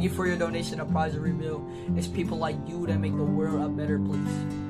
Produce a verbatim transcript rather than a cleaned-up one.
Thank you for your donation of Prize Reveal. It's people like you that make the world a better place.